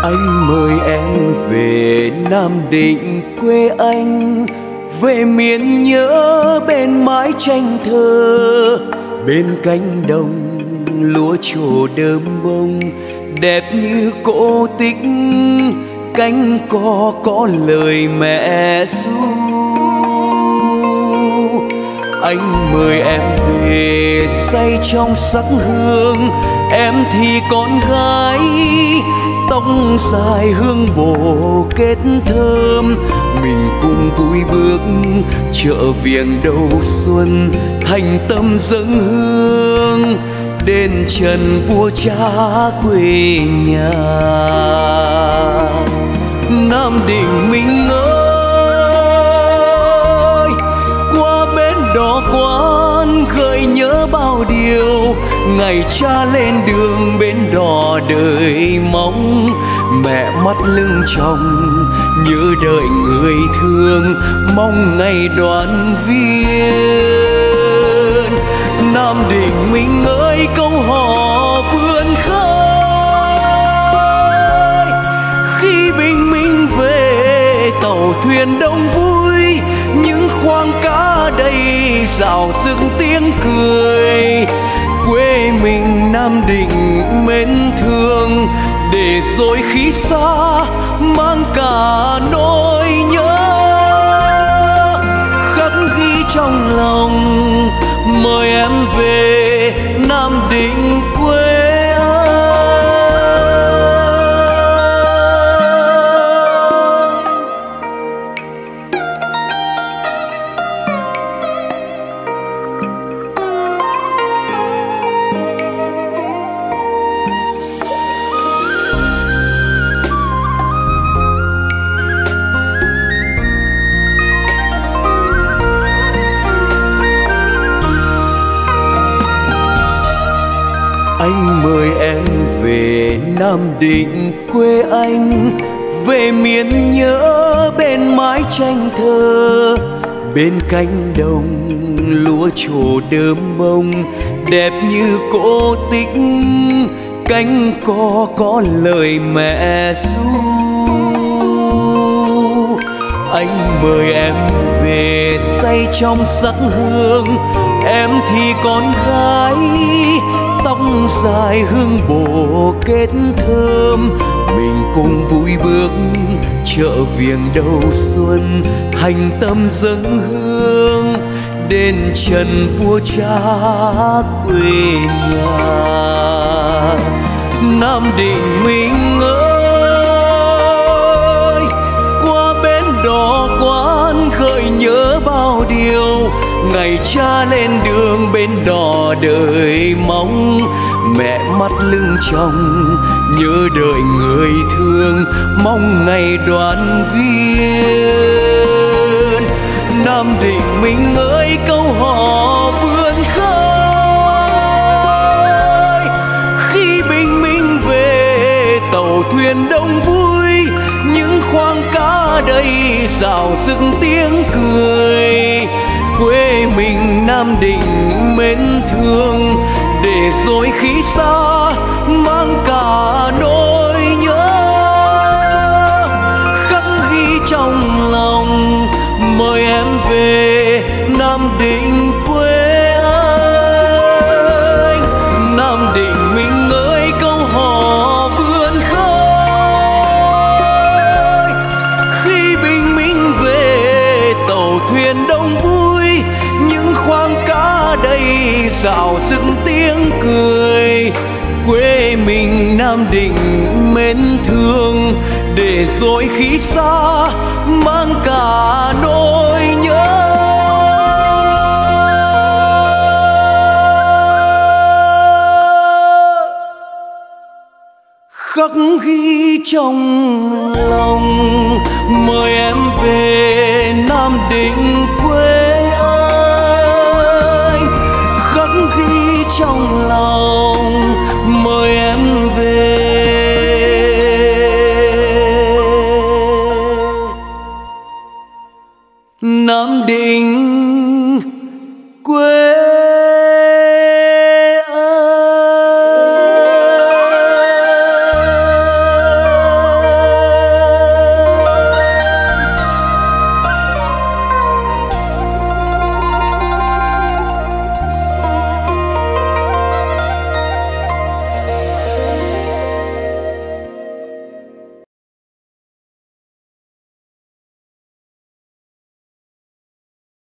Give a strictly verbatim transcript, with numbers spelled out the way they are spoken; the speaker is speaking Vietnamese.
Anh mời em về Nam Định quê anh, về miền nhớ bên mái tranh thơ, bên cánh đồng lúa trổ đơm bông, đẹp như cổ tích cánh cò có lời mẹ ru. Anh mời em về say trong sắc hương, em thì con gái tóc dài hương bồ kết thơm. Mình cùng vui bước chợ viếng đầu xuân, thành tâm dâng hương đến trần vua cha quê nhà. Nam Định mình ơi, qua bến đò quán gợi nhớ bao điều, ngày cha lên đường bên đò đời mong. Mẹ mắt lưng chồng nhớ đợi người thương, mong ngày đoàn viên. Nam Định mình ơi, câu hò vươn khơi, khi bình minh về tàu thuyền đông vui, những khoang cá đầy rạo rực tiếng cười. Quê mình Nam Định mến thương, để rồi khi xa mang cả nỗi nhớ khắc ghi trong lòng. Mời em về Nam Định quê Anh mời em về Nam Định quê anh, về miền nhớ bên mái tranh thơ, bên cánh đồng lúa trổ đơm bông, đẹp như cổ tích cánh cò có lời mẹ ru. Anh mời em về say trong sắc hương, em thì con gái tóc dài hương bồ kết thơm. Mình cùng vui bước chợ viếng đầu xuân, thành tâm dâng hương đến trần vua cha quê nhà. Nam Định mình ơi, qua bến đò quán gợi nhớ bao điều, ngày cha lên đường bên đò đời mong. Mẹ mắt lưng chồng nhớ đợi người thương, mong ngày đoàn viên. Nam Định mình ơi, câu hò vươn khơi, khi bình minh về tàu thuyền đông vui, những khoang cá đầy rạo rực tiếng cười. Quê mình Nam Định mến thương, để rồi khi xa mang cả nỗi nhớ khắc ghi trong lòng. Mời em về Nam Định quê anh. Nam Định mình ơi, câu hò vươn khơi, khi bình minh về tàu thuyền đông vui, những khoang cá đầy rạo rực tiếng cười. Quê mình Nam Định mến thương, để rồi khi xa mang cả nỗi nhớ khắc ghi trong lòng. Mời em về Nam Định quê anh, khắc ghi trong lòng.